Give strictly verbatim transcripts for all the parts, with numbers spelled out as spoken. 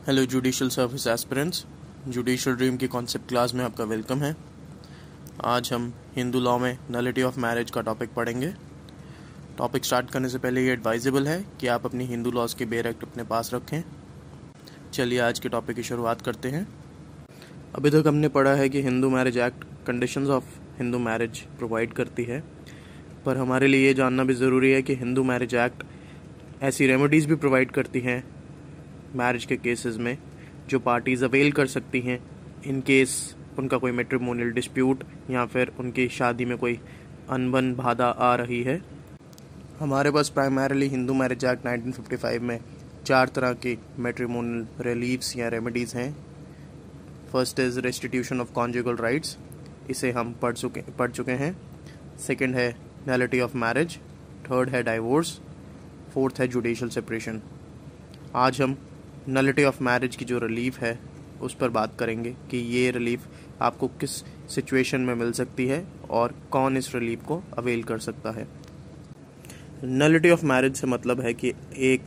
Hello judicial service aspirants, judicial dream की concept class में आपका वेलकम है। आज हम हिंदू लॉ में नलिटी ऑफ मैरिज का टॉपिक पढ़ेंगे। टॉपिक स्टार्ट करने से पहले ये एडवाइजेबल है कि आप अपनी हिंदू लॉज के बेयर एक्ट अपने पास रखें। चलिए आज के टॉपिक की शुरुआत करते हैं। अभी तक हमने पढ़ा है कि Hindu marriage act conditions of Hindu marriage provide करती है, पर हमारे लिए ये जानना भी ज़रूरी है कि हिंदू मैरिज एक्ट ऐसी रेमेडीज़ भी प्रोवाइड करती हैं मैरिज के केसेस में जो पार्टीज़ अवेल कर सकती हैं इन केस उनका कोई मैट्रिमोनियल डिस्प्यूट या फिर उनकी शादी में कोई अनबन बाधा आ रही है। हमारे पास primarily Hindu marriage act nineteen fifty five में चार तरह की मैट्रिमोनियल रिलीफ्स या रेमेडीज़ हैं। First is restitution of conjugal rights, इसे हम पढ़ चुके पढ़ चुके हैं। सेकंड है नलिटी ऑफ मैरिज, थर्ड है डाइवोर्स, फोर्थ है जुडिशियल सेपरेशन। आज हम नलिटी ऑफ मैरिज की जो रिलीफ है उस पर बात करेंगे कि ये रिलीफ आपको किस सिचुएशन में मिल सकती है और कौन इस रिलीफ को अवेल कर सकता है। नलिटी ऑफ मैरिज से मतलब है कि एक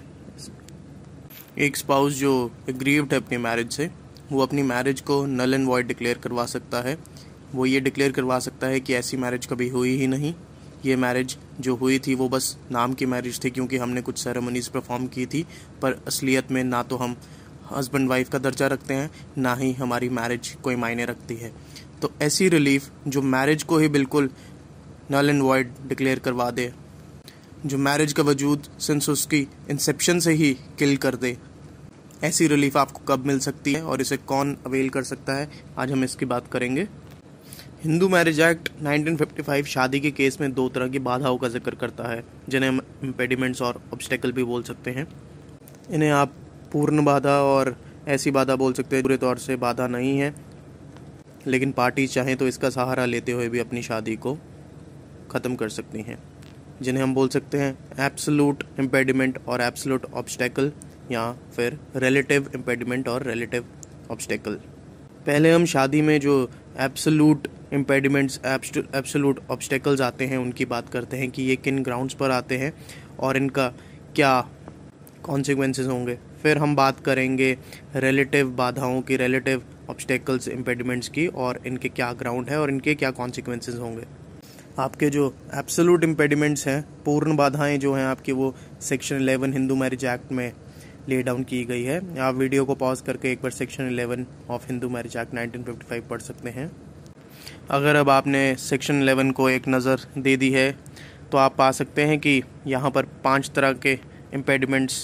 एक स्पाउस जो एग्रीव्ड है अपनी मैरिज से, वो अपनी मैरिज को नल एंड वॉइड डिक्लेयर करवा सकता है। वो ये डिक्लेयर करवा सकता है कि ऐसी मैरिज कभी हुई ही नहीं, ये मैरिज जो हुई थी वो बस नाम की मैरिज थी क्योंकि हमने कुछ सेरेमनीज परफॉर्म की थी, पर असलियत में ना तो हम हस्बैंड वाइफ का दर्जा रखते हैं ना ही हमारी मैरिज कोई मायने रखती है। तो ऐसी रिलीफ जो मैरिज को ही बिल्कुल नल एंड वॉइड डिक्लेयर करवा दे, जो मैरिज का वजूद सिंस उसकी इंसेप्शन से ही किल कर दे, ऐसी रिलीफ आपको कब मिल सकती है और इसे कौन अवेल कर सकता है, आज हम इसकी बात करेंगे। Hindu marriage act nineteen fifty five शादी के केस में दो तरह की बाधाओं का जिक्र करता है, जिन्हें हम इम्पेडिमेंट्स और ऑब्स्टेकल भी बोल सकते हैं। इन्हें आप पूर्ण बाधा और ऐसी बाधा बोल सकते हैं पूरे तौर से बाधा नहीं है, लेकिन पार्टी चाहें तो इसका सहारा लेते हुए भी अपनी शादी को ख़त्म कर सकती हैं, जिन्हें हम बोल सकते हैं एब्सोल्यूट इम्पेडिमेंट और एब्सोल्यूट ऑब्स्टेकल, या फिर रिलेटिव इम्पेडिमेंट और रिलेटिव ऑब्स्टेकल। पहले हम शादी में जो एब्सोल्यूट इम्पेडिमेंट्स एब्सोल्यूट ऑब्स्टेकल्स आते हैं उनकी बात करते हैं कि ये किन ग्राउंड्स पर आते हैं और इनका क्या कॉन्सिक्वेंसेस होंगे। फिर हम बात करेंगे रिलेटिव बाधाओं की, रिलेटिव ऑब्स्टेकल्स इम्पेडिमेंट्स की, और इनके क्या ग्राउंड है और इनके क्या कॉन्सिक्वेंसेस होंगे। आपके जो एब्सोल्यूट इम्पेडिमेंट्स हैं, पूर्ण बाधाएं जो हैं आपकी, वो section eleven Hindu marriage act में ले डाउन की गई है। आप वीडियो को पॉज करके एक बार section eleven of Hindu marriage act nineteen fifty five पढ़ सकते हैं। अगर अब आपने सेक्शन इलेवन को एक नज़र दे दी है तो आप पा सकते हैं कि यहाँ पर पांच तरह के इम्पेडिमेंट्स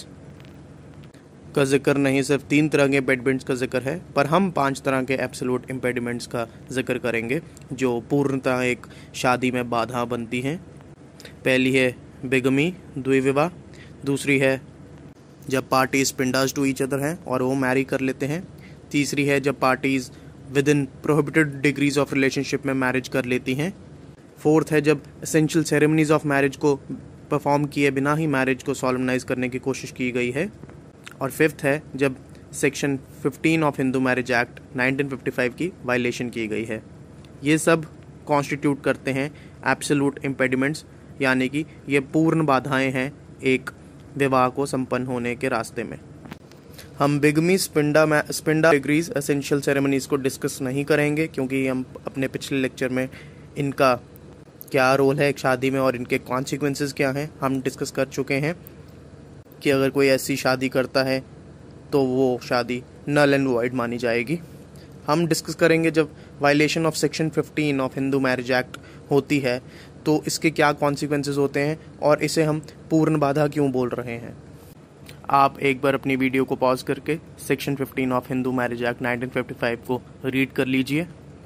का जिक्र नहीं, सिर्फ तीन तरह के इम्पेडिमेंट्स का जिक्र है, पर हम पांच तरह के एब्सोल्यूट इम्पेडिमेंट्स का जिक्र करेंगे जो पूर्णतः एक शादी में बाधा बनती हैं। पहली है बिगमी, द्विविवाह। दूसरी है जब parties sapindas to each other हैं और वो मैरी कर लेते हैं। तीसरी है जब parties within prohibited degrees of relationship में मैरिज कर लेती हैं। फोर्थ है जब एसेंशियल सेरेमनीज ऑफ मैरिज को परफॉर्म किए बिना ही मैरिज को सॉलमनाइज करने की कोशिश की गई है। और फिफ्थ है जब section fifteen of Hindu marriage act nineteen fifty five की वायलेशन की गई है। ये सब कॉन्स्टिट्यूट करते हैं एब्सोल्यूट इम्पेडिमेंट्स, यानी कि ये पूर्ण बाधाएं हैं एक विवाह को संपन्न होने के रास्ते में। हम bigamy, sapinda sapinda degrees, essential ceremonies को डिस्कस नहीं करेंगे क्योंकि हम अपने पिछले लेक्चर में इनका क्या रोल है एक शादी में और इनके कॉन्सिक्वेंसेस क्या हैं हम डिस्कस कर चुके हैं कि अगर कोई ऐसी शादी करता है तो वो शादी नल एंड वॉइड मानी जाएगी। हम डिस्कस करेंगे जब violation of section fifteen of Hindu marriage act होती है तो इसके क्या कॉन्सिक्वेंसेस होते हैं और इसे हम पूर्ण बाधा क्यों बोल रहे हैं। आप एक बार अपनी वीडियो को पॉज करके section fifteen of Hindu marriage act nineteen fifty five को रीड कर लीजिए।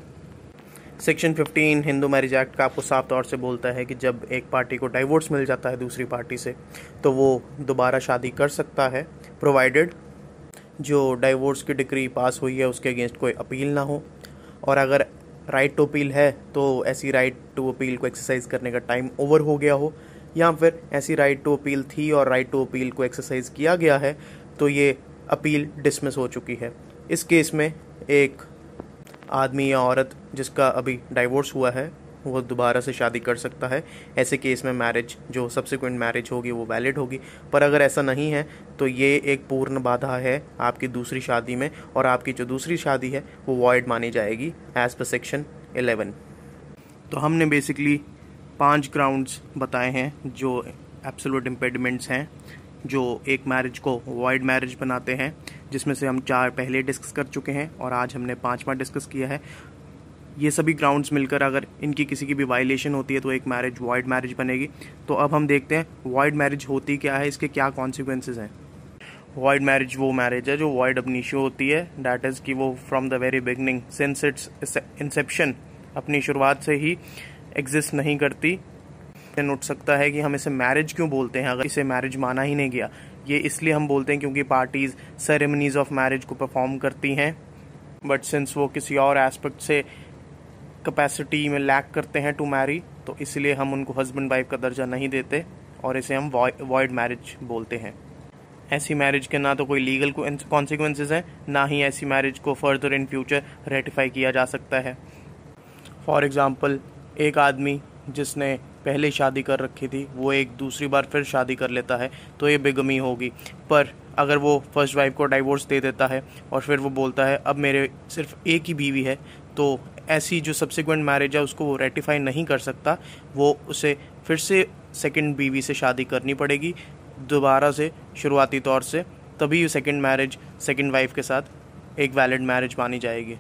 Section fifteen Hindu marriage act का आपको साफ तौर से बोलता है कि जब एक पार्टी को डाइवोर्स मिल जाता है दूसरी पार्टी से तो वो दोबारा शादी कर सकता है, प्रोवाइडेड जो डाइवोर्स की डिक्री पास हुई है उसके अगेंस्ट कोई अपील ना हो, और अगर राइट टू अपील है तो ऐसी राइट टू अपील को एक्सरसाइज करने का टाइम ओवर हो गया हो, या फिर ऐसी राइट टू अपील थी और राइट टू अपील को एक्सरसाइज किया गया है तो ये अपील डिसमिस हो चुकी है। इस केस में एक आदमी या औरत जिसका अभी डाइवोर्स हुआ है वो दोबारा से शादी कर सकता है। ऐसे केस में मैरिज जो सब्सिक्वेंट मैरिज होगी वो वैलिड होगी। पर अगर ऐसा नहीं है तो ये एक पूर्ण बाधा है आपकी दूसरी शादी में, और आपकी जो दूसरी शादी है वो वॉइड मानी जाएगी एज पर सेक्शन इलेवन। तो हमने बेसिकली पांच ग्राउंड्स बताए हैं जो एब्सोल्यूट इम्पेडिमेंट्स हैं जो एक मैरिज को वॉइड मैरिज बनाते हैं, जिसमें से हम चार पहले डिस्कस कर चुके हैं और आज हमने पांचवा डिस्कस किया है। ये सभी ग्राउंड्स मिलकर अगर इनकी किसी की भी वायलेशन होती है तो एक मैरिज वॉइड मैरिज बनेगी। तो अब हम देखते हैं वॉइड मैरिज होती क्या है, इसके क्या कॉन्सिक्वेंसेज हैं। वॉइड मैरिज वो मैरिज है जो वॉइड अब इनिशियो होती है, डैट इज़ कि वो from the very beginning since its inception अपनी शुरुआत से ही एग्जिस्ट नहीं करती। उठ सकता है कि हम इसे मैरिज क्यों बोलते हैं अगर इसे मैरिज माना ही नहीं गया। ये इसलिए हम बोलते हैं क्योंकि पार्टीज सेरेमनीज ऑफ मैरिज को परफॉर्म करती हैं, बट सिंस वो किसी और एस्पेक्ट से कैपेसिटी में लैक करते हैं टू मैरी, तो इसलिए हम उनको हस्बैंड वाइफ का दर्जा नहीं देते और इसे हम वॉइड मैरिज बोलते हैं। ऐसी मैरिज के ना तो कोई लीगल कॉन्सिक्वेंसेज हैं, ना ही ऐसी मैरिज को फर्दर इन फ्यूचर रेटिफाई किया जा सकता है। फॉर एग्जाम्पल, एक आदमी जिसने पहले शादी कर रखी थी वो एक दूसरी बार फिर शादी कर लेता है तो ये बिगमी होगी। पर अगर वो फर्स्ट वाइफ को डाइवोर्स दे देता है और फिर वो बोलता है अब मेरे सिर्फ एक ही बीवी है, तो ऐसी जो सब्सिक्वेंट मैरिज है उसको वो रेटिफाई नहीं कर सकता। वो उसे फिर से सेकंड बीवी से शादी करनी पड़ेगी दोबारा से शुरुआती तौर से, तभी सेकंड मैरिज सेकंड वाइफ के साथ एक वैलिड मैरिज मानी जाएगी।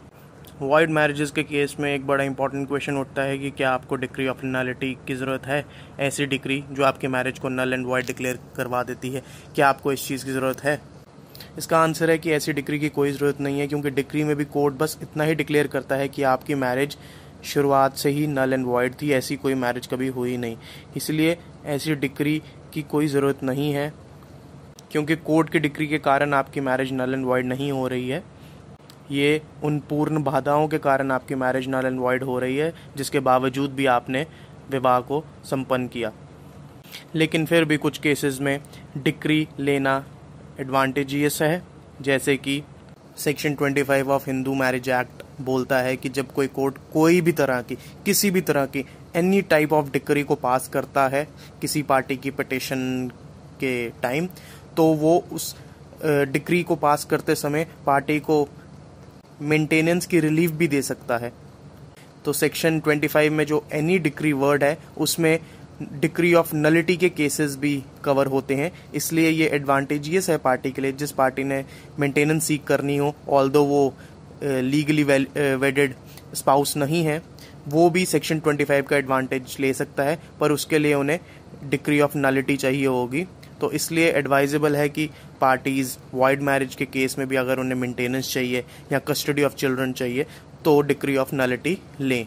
वॉइड मैरिजेस के केस में एक बड़ा इंपॉर्टेंट क्वेश्चन उठता है कि क्या आपको डिक्री ऑफ नलिटी की ज़रूरत है, ऐसी डिक्री जो आपके मैरिज को नल एंड वॉइड डिक्लेयर करवा देती है, क्या आपको इस चीज़ की ज़रूरत है। इसका आंसर है कि ऐसी डिक्री की कोई ज़रूरत नहीं है, क्योंकि डिक्री में भी कोर्ट बस इतना ही डिक्लेयर करता है कि आपकी मैरिज शुरुआत से ही नल एंड वॉइड थी, ऐसी कोई मैरिज कभी हुई नहीं। इसलिए ऐसी डिक्री की कोई ज़रूरत नहीं है, क्योंकि कोर्ट की डिक्री के कारण आपकी मैरिज नल एंड वॉइड नहीं हो रही है। ये उन पूर्ण बाधाओं के कारण आपकी मैरिज नल एंड वॉइड हो रही है जिसके बावजूद भी आपने विवाह को संपन्न किया। लेकिन फिर भी कुछ केसेस में डिक्री लेना एडवांटेजियस है, जैसे कि सेक्शन पच्चीस ऑफ हिंदू मैरिज एक्ट बोलता है कि जब कोई कोर्ट कोई भी तरह की किसी भी तरह की एनी टाइप ऑफ डिक्री को पास करता है किसी पार्टी की पिटिशन के टाइम, तो वो उस डिक्री को पास करते समय पार्टी को मेंटेनेंस की रिलीफ भी दे सकता है। तो सेक्शन पच्चीस में जो एनी डिक्री वर्ड है उसमें डिक्री ऑफ नलिटी के केसेस भी कवर होते हैं, इसलिए ये एडवांटेजियस है पार्टी के लिए। जिस पार्टी ने मेंटेनेंस सीख करनी हो, ऑल्दो वो लीगली वेडेड स्पाउस नहीं है, वो भी सेक्शन पच्चीस का एडवांटेज ले सकता है, पर उसके लिए उन्हें डिक्री ऑफ नलिटी चाहिए होगी। तो इसलिए एडवाइजेबल है कि पार्टीज वॉइड मैरिज के केस में भी अगर उन्हें मेंटेनेंस चाहिए या कस्टडी ऑफ चिल्ड्रन चाहिए तो डिक्री ऑफ नलिटी लें।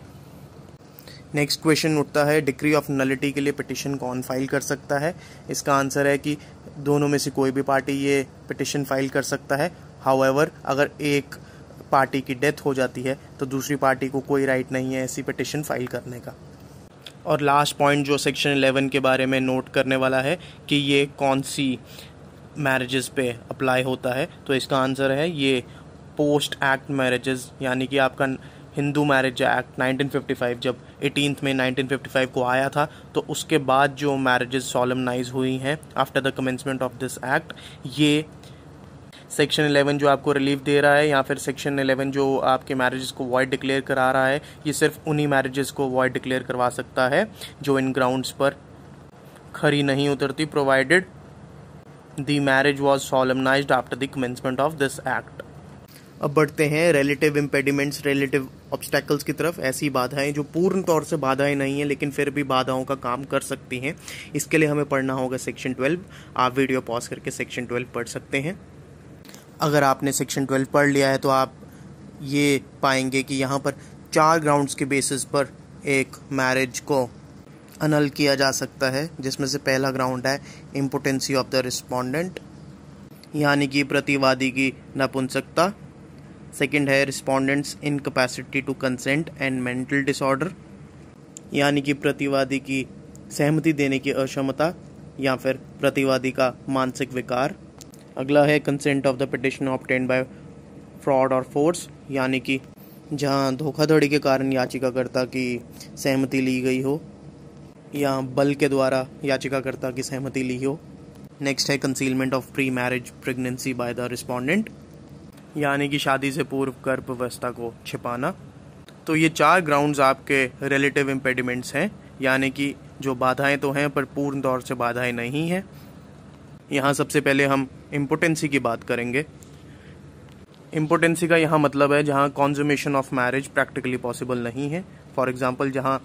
नेक्स्ट क्वेश्चन उठता है, डिक्री ऑफ नलिटी के लिए पिटिशन कौन फाइल कर सकता है। इसका आंसर है कि दोनों में से कोई भी पार्टी ये पिटिशन फाइल कर सकता है। हाउएवर, अगर एक पार्टी की डेथ हो जाती है तो दूसरी पार्टी को कोई राइट नहीं है ऐसी पिटिशन फाइल करने का। और लास्ट पॉइंट जो सेक्शन इलेवन के बारे में नोट करने वाला है कि ये कौन सी मैरिजेस पे अप्लाई होता है, तो इसका आंसर है ये पोस्ट एक्ट मैरिजेस, यानी कि आपका Hindu marriage act nineteen fifty five जब एटीन्थ में नाइनटीन फिफ्टी फाइव को आया था, तो उसके बाद जो मैरिजेस सॉलमनाइज हुई हैं after the commencement of this act, ये सेक्शन इलेवन जो आपको रिलीफ दे रहा है या फिर सेक्शन इलेवन जो आपके मैरिजेस को वॉइड डिक्लेयर करा रहा है, ये सिर्फ उन्हीं मैरिजेस को वॉइड डिक्लेयर करवा सकता है जो इन ग्राउंड्स पर खरी नहीं उतरती, provided the marriage was solemnized after the commencement of this act. अब बढ़ते हैं रिलेटिव इम्पेडिमेंट्स, रिलेटिव ऑब्स्टेकल्स की तरफ। ऐसी बाधाएं जो पूर्ण तौर से बाधाएं नहीं हैं लेकिन फिर भी बाधाओं का काम कर सकती हैं। इसके लिए हमें पढ़ना होगा सेक्शन ट्वेल्व। आप वीडियो पॉज करके सेक्शन ट्वेल्व पढ़ सकते हैं। अगर आपने सेक्शन ट्वेल्व पढ़ लिया है तो आप ये पाएंगे कि यहाँ पर चार ग्राउंड्स के बेसिस पर एक मैरिज को अनल किया जा सकता है, जिसमें से पहला ग्राउंड है इम्पोटेंसी ऑफ द रिस्पोंडेंट, यानी कि प्रतिवादी की नपुंसकता। सेकंड है respondent's incapacity to consent and mental disorder, यानी कि प्रतिवादी की सहमति देने की अक्षमता या फिर प्रतिवादी का मानसिक विकार। अगला है consent of the petition obtained by fraud और फोर्स, यानी कि जहां धोखाधड़ी के कारण याचिकाकर्ता की सहमति ली गई हो या बल के द्वारा याचिकाकर्ता की सहमति ली हो। नेक्स्ट है concealment of pre marriage pregnancy by the respondent, यानी कि शादी से पूर्व गर्भावस्था को छिपाना। तो ये चार ग्राउंड्स आपके रिलेटिव इम्पेडिमेंट्स हैं, यानी कि जो बाधाएं तो हैं पर पूर्ण तौर से बाधाएं नहीं हैं। यहाँ सबसे पहले हम इम्पोटेंसी की बात करेंगे। इम्पोटेंसी का यहाँ मतलब है जहाँ consummation of marriage practically possible नहीं है। फॉर एग्जांपल, जहाँ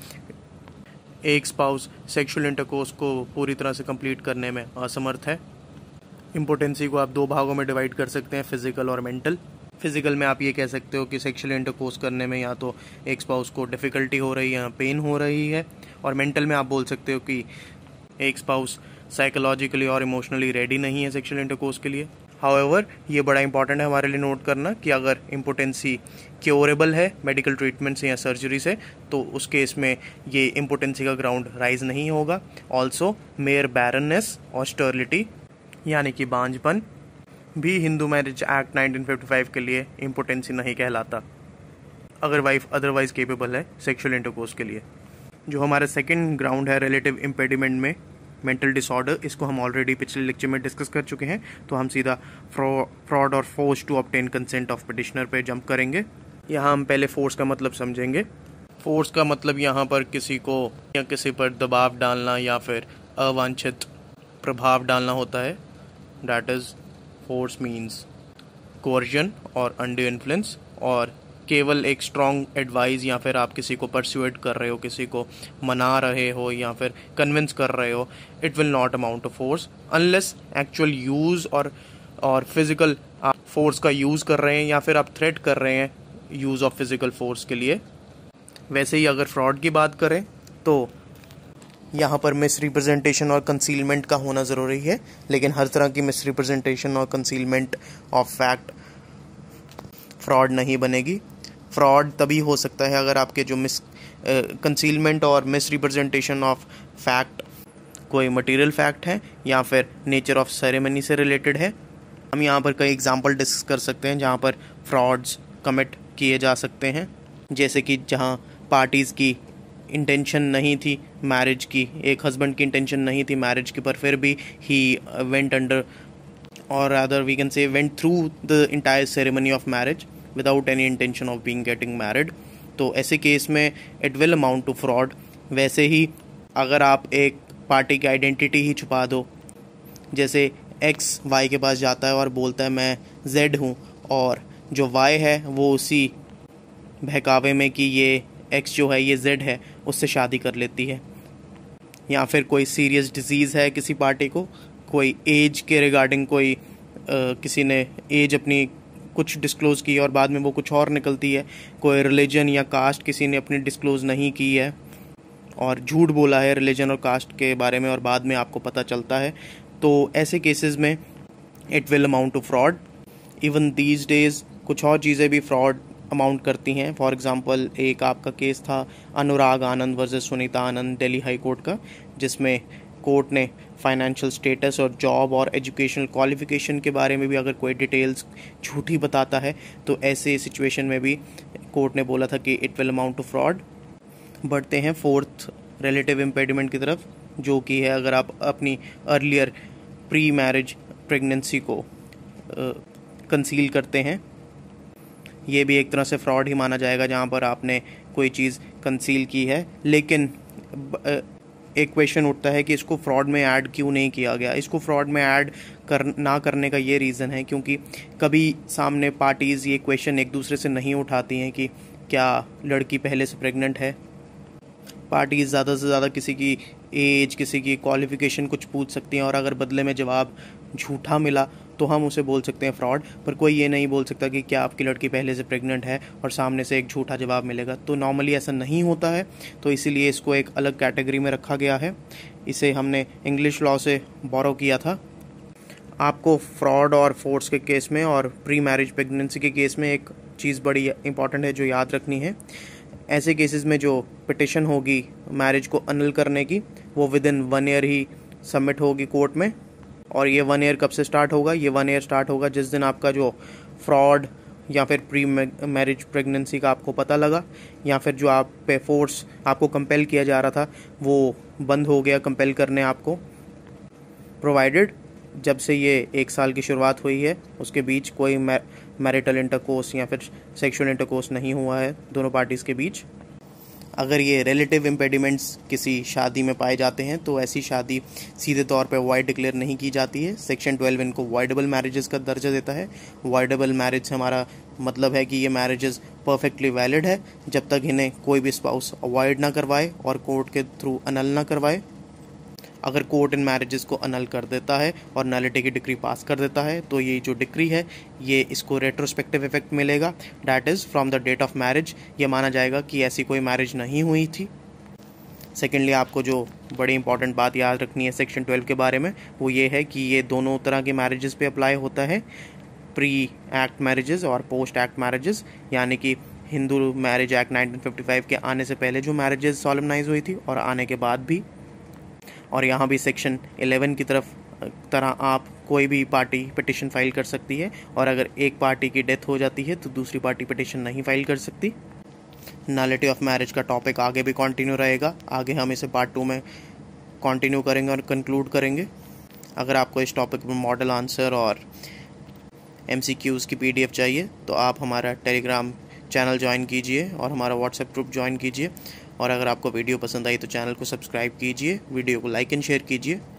एक स्पाउस सेक्सुअल इंटरकोर्स को पूरी तरह से कंप्लीट करने में असमर्थ है। इम्पोटेंसी को आप दो भागों में डिवाइड कर सकते हैं, फिजिकल और मेंटल। फिजिकल में आप ये कह सकते हो कि सेक्सुअल इंटरकोर्स करने में या तो एक स्पाउस को डिफ़िकल्टी हो रही है या पेन हो रही है, और मेंटल में आप बोल सकते हो कि एक स्पाउस साइकोलॉजिकली और इमोशनली रेडी नहीं है सेक्सुअल इंटरकोर्स के लिए। हाउएवर, ये बड़ा इंपॉर्टेंट है हमारे लिए नोट करना कि अगर इम्पोटेंसी क्योरेबल है मेडिकल ट्रीटमेंट से या सर्जरी से, तो उस केस में ये इम्पोटेंसी का ग्राउंड राइज नहीं होगा। ऑल्सो मेयर बैरननेस और स्टर्लिटी यानी कि बांझपन भी Hindu marriage act nineteen fifty five के लिए इम्पोटेंसी नहीं कहलाता, अगर वाइफ अदरवाइज केपेबल है सेक्सुअल इंटरकोर्स के लिए। जो हमारा सेकंड ग्राउंड है रिलेटिव इम्पेडिमेंट में, मेंटल डिसऑर्डर, इसको हम ऑलरेडी पिछले लेक्चर में डिस्कस कर चुके हैं, तो हम सीधा फ्रॉड और force to obtain consent of petitioner पे जंप करेंगे। यहाँ हम पहले फोर्स का मतलब समझेंगे। फोर्स का मतलब यहाँ पर किसी को या किसी पर दबाव डालना या फिर अवांछित प्रभाव डालना होता है। That is force means coercion और अंडर इन्फ्लुएंस, और केवल एक स्ट्रॉन्ग एडवाइस या फिर आप किसी को परस्यूएट कर रहे हो, किसी को मना रहे हो या फिर कन्विंस कर रहे हो, it will not amount to force unless actual use और और फिजिकल आप फोर्स का यूज़ कर रहे हैं या फिर आप थ्रेट कर रहे हैं यूज़ ऑफ फिजिकल फोर्स के लिए। वैसे ही अगर फ्रॉड की बात करें तो यहाँ पर मिस रिप्रेजेंटेशन और कंसीलमेंट का होना ज़रूरी है, लेकिन हर तरह की मिस रिप्रेजेंटेशन और कंसीलमेंट ऑफ फैक्ट फ्रॉड नहीं बनेगी। फ्रॉड तभी हो सकता है अगर आपके जो मिस कंसीलमेंट और मिस रिप्रेजेंटेशन ऑफ फैक्ट कोई मटेरियल फैक्ट है या फिर नेचर ऑफ सेरेमनी से रिलेटेड है। हम यहाँ पर कई एग्जांपल डिस्कस कर सकते हैं जहाँ पर फ्रॉड्स कमिट किए जा सकते हैं, जैसे कि जहाँ पार्टीज़ की इंटेंशन नहीं थी मैरिज की, एक हस्बैंड की इंटेंशन नहीं थी मैरिज की, पर फिर भी ही वेंट अंडर और other we can say went through the entire ceremony of marriage without any intention of being getting married. तो ऐसे केस में it will amount to fraud. वैसे ही अगर आप एक पार्टी की आइडेंटिटी ही छुपा दो, जैसे एक्स वाई के पास जाता है और बोलता है मैं जेड हूँ, और जो वाई है वो उसी बहकावे में कि ये एक्स जो है ये जेड है उससे शादी कर लेती है। या फिर कोई सीरियस डिजीज़ है किसी पार्टी को, कोई एज के रिगार्डिंग कोई आ, किसी ने एज अपनी कुछ डिस्क्लोज़ की और बाद में वो कुछ और निकलती है, कोई रिलीजन या कास्ट किसी ने अपनी डिस्क्लोज़ नहीं की है और झूठ बोला है रिलीजन और कास्ट के बारे में और बाद में आपको पता चलता है, तो ऐसे केसेस में it will amount to fraud. Even these days कुछ और चीज़ें भी फ्रॉड अमाउंट करती हैं। फॉर एग्जांपल, एक आपका केस था Anurag Anand versus Sunita Anand Delhi high court का, जिसमें कोर्ट ने फाइनेंशियल स्टेटस और जॉब और एजुकेशनल क्वालिफिकेशन के बारे में भी अगर कोई डिटेल्स झूठी बताता है तो ऐसे सिचुएशन में भी कोर्ट ने बोला था कि it will amount to fraud. बढ़ते हैं फोर्थ रिलेटिव इम्पेडिमेंट की तरफ, जो कि है अगर आप अपनी अर्लियर प्री मैरिज प्रेगनेंसी को कंसील करते हैं। ये भी एक तरह से फ्रॉड ही माना जाएगा जहाँ पर आपने कोई चीज़ कंसील की है, लेकिन एक क्वेश्चन उठता है कि इसको फ्रॉड में ऐड क्यों नहीं किया गया। इसको फ्रॉड में ऐड कर ना करने का ये रीज़न है क्योंकि कभी सामने पार्टीज़ ये क्वेश्चन एक दूसरे से नहीं उठाती हैं कि क्या लड़की पहले से प्रेग्नेंट है। पार्टीज़ ज़्यादा से ज़्यादा किसी की एज, किसी की क्वालिफ़िकेशन कुछ पूछ सकती हैं और अगर बदले में जवाब झूठा मिला तो हम उसे बोल सकते हैं फ्रॉड, पर कोई ये नहीं बोल सकता कि क्या आपकी लड़की पहले से प्रेग्नेंट है और सामने से एक झूठा जवाब मिलेगा। तो नॉर्मली ऐसा नहीं होता है, तो इसीलिए इसको एक अलग कैटेगरी में रखा गया है। इसे हमने इंग्लिश लॉ से बोरो किया था। आपको फ्रॉड और फोर्स के केस में और प्री मैरिज प्रेगनेंसी के केस में एक चीज़ बड़ी इंपॉर्टेंट है जो याद रखनी है। ऐसे केसेस में जो पिटिशन होगी मैरिज को अनल करने की, वो विद इन वन ईयर ही सबमिट होगी कोर्ट में। और ये वन ईयर कब से स्टार्ट होगा? ये वन ईयर स्टार्ट होगा जिस दिन आपका जो फ्रॉड या फिर प्री मैरिज प्रेगनेंसी का आपको पता लगा, या फिर जो आप पे फोर्स आपको कंपेल किया जा रहा था वो बंद हो गया कंपेल करने आपको, प्रोवाइडेड जब से ये एक साल की शुरुआत हुई है उसके बीच कोई मैरिटल इंटरकोर्स या फिर सेक्सुअल इंटरकोर्स नहीं हुआ है दोनों पार्टीज़ के बीच। अगर ये रिलेटिव इम्पेडिमेंट्स किसी शादी में पाए जाते हैं तो ऐसी शादी सीधे तौर पे वॉइड डिक्लेयर नहीं की जाती है। सेक्शन ट्वेल्व इनको वॉइडेबल मैरिजेस का दर्जा देता है। वॉइडेबल मैरिज से हमारा मतलब है कि ये मैरिजेस परफेक्टली वैलिड है जब तक इन्हें कोई भी स्पाउस अवॉइड ना करवाए और कोर्ट के थ्रू अनल ना करवाए। अगर कोर्ट इन मैरिजेस को अनल कर देता है और नलिटी की डिक्री पास कर देता है तो ये जो डिक्री है ये इसको रेट्रोस्पेक्टिव इफेक्ट मिलेगा, that is from the date of marriage. ये माना जाएगा कि ऐसी कोई मैरिज नहीं हुई थी। सेकेंडली, आपको जो बड़ी इंपॉर्टेंट बात याद रखनी है सेक्शन ट्वेल्व के बारे में वो ये है कि ये दोनों तरह के मैरिजेस पे अप्लाई होता है, प्री एक्ट मैरिजेस और पोस्ट एक्ट मैरिजेस, यानी कि Hindu marriage act nineteen fifty five के आने से पहले जो मैरिजेस सॉलमनाइज हुई थी और आने के बाद भी। और यहाँ भी सेक्शन इलेवन की तरफ तरह आप कोई भी पार्टी पिटिशन फाइल कर सकती है और अगर एक पार्टी की डेथ हो जाती है तो दूसरी पार्टी पिटिशन नहीं फाइल कर सकती। नलिटी ऑफ मैरिज का टॉपिक आगे भी कंटिन्यू रहेगा, आगे हम इसे पार्ट टू में कंटिन्यू करेंगे और कंक्लूड करेंगे। अगर आपको इस टॉपिक में मॉडल आंसर और एमसीक्यूज़ की पीडीएफ चाहिए तो आप हमारा टेलीग्राम चैनल ज्वाइन कीजिए और हमारा व्हाट्सएप ग्रुप ज्वाइन कीजिए। और अगर आपको वीडियो पसंद आई तो चैनल को सब्सक्राइब कीजिए, वीडियो को लाइक एंड शेयर कीजिए।